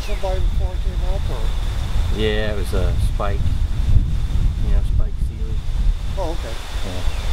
somebody before it came up, or? Yeah, it was a spike. You know, spike sealy. Oh, okay. Yeah.